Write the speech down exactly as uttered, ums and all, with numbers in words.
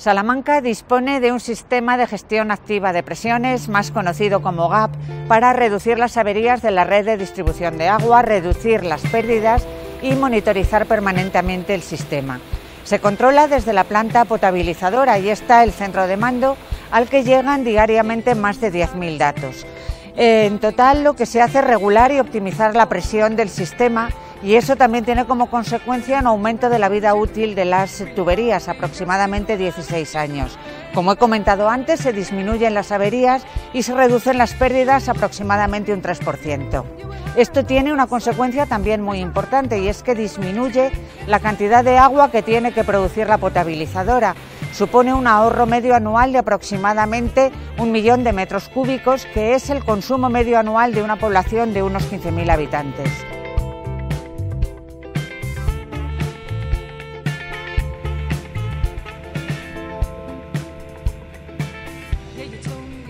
Salamanca dispone de un sistema de gestión activa de presiones, más conocido como G A P, para reducir las averías de la red de distribución de agua, reducir las pérdidas y monitorizar permanentemente el sistema. Se controla desde la planta potabilizadora y está el centro de mando al que llegan diariamente más de diez mil datos. En total, lo que se hace es regular y optimizar la presión del sistema, y eso también tiene como consecuencia un aumento de la vida útil de las tuberías, aproximadamente dieciséis años. Como he comentado antes, se disminuyen las averías y se reducen las pérdidas aproximadamente un tres por ciento. Esto tiene una consecuencia también muy importante, y es que disminuye la cantidad de agua que tiene que producir la potabilizadora. Supone un ahorro medio anual de aproximadamente un millón de metros cúbicos, que es el consumo medio anual de una población de unos quince mil habitantes. Yeah, you told me